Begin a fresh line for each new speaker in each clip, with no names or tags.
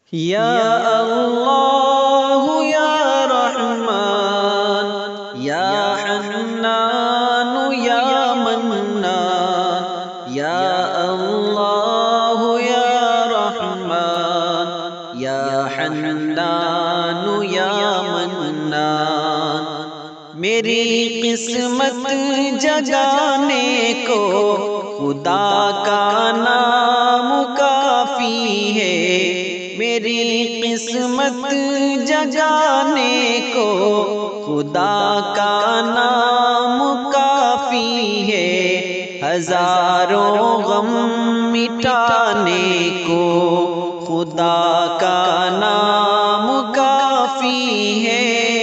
یا اللہ یا رحمان یا حنان یا منان، یا اللہ یا رحمان یا حنان یا منان، میری قسمت جگانے کو خدا کا نام کافی ہے، میری قسمت جگانے کو خدا کا نام کافی ہے، ہزاروں غم مٹانے کو خدا کا نام کافی ہے،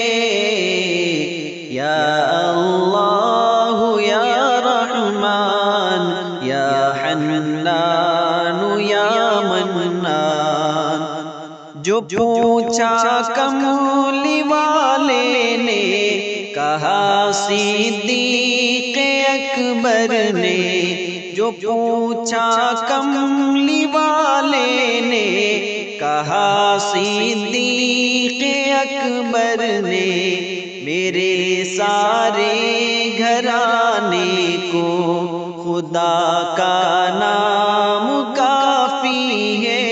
یا اللہ یا رحمان یا حنان یا منان، جو پوچھا کملی والے نے کہا صدیق اکبر نے، جو پوچھا کملی والے نے کہا صدیق اکبر نے، میرے سارے گھرانے کو خدا کا نام کافی ہے،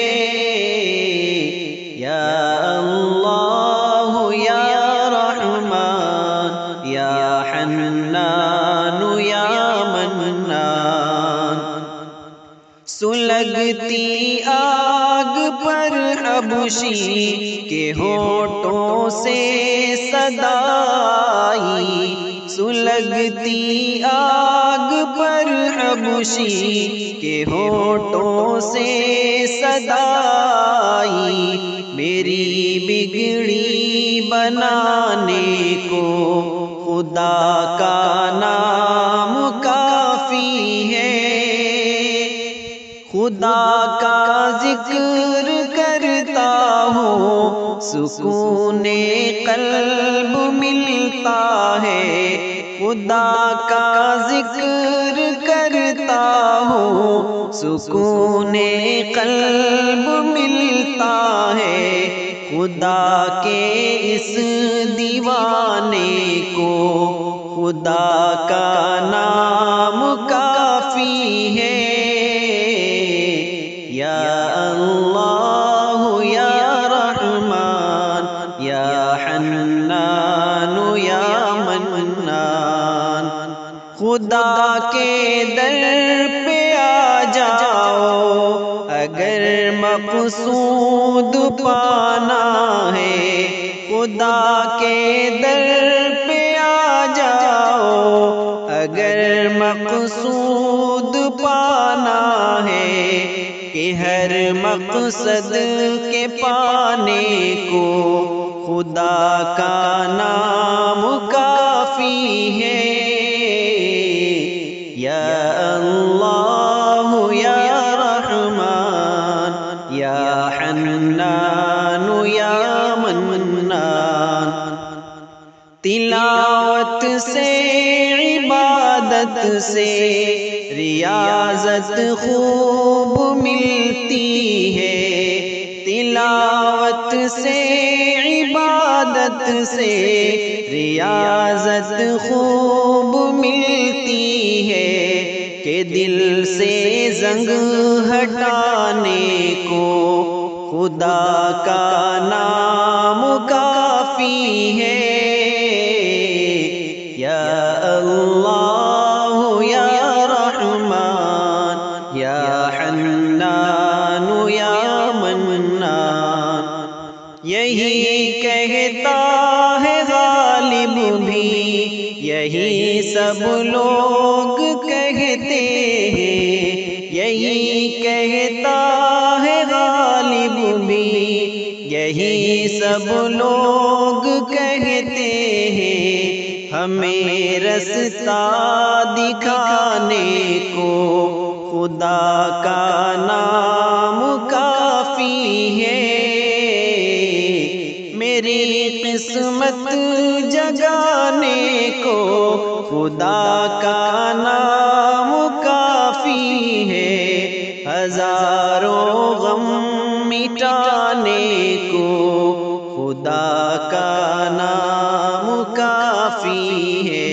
یا اللہ یا رحمان یا حنان یا منان، سلگتی آگ پر حبشی کے ہونٹوں سے صدا آئی، سلگتی آگ پر حبشی کے ہونٹوں سے صدا آئی، میری بگڑی بنانے کو خدا کا نام کافی ہے، خدا کا ذکر کرتا ہوں سکون قلب ملتا ہے، خدا کا ذکر کرتا ہوں سکون قلب ملتا ہے، خدا کے اس دیوانے کو خدا کا نام کافی ہے، یا اللہ یا رحمان یا حنان یا منان، خدا کے در پہ آ جاؤ اگر مقصود پانا ہے، خدا کے در پہ آ جاؤ اگر مقصود پانا ہے، کہ ہر مقصد کے پانے کو خدا کا نام کافی ہے، یا اللہ یا رحمان یا حنان یا منان، تلاوت سے عبادت سے ریاضت خوب ملتی ہے، تلاوت سے عبادت سے ریاضت خوب ملتی ہے، کہ دل سے زنگ ہٹانے کو خدا کا نام کافی ہے، یا اللہ یا رحمان یا حنان یا منان، یہی کہتا ہے غالب بھی یہی سب لوگ کہتے ہیں، یہی کہتا ہے غالب بھی یہی سب لوگ کہتے ہیں، ہمیں رستہ دکھانے کو خدا کا نام کافی ہے، میری قسمت جگانے کو خدا کا نام کافی ہے، ہزاروں غم مٹانے جگانے کو خدا کا نام کافی ہے،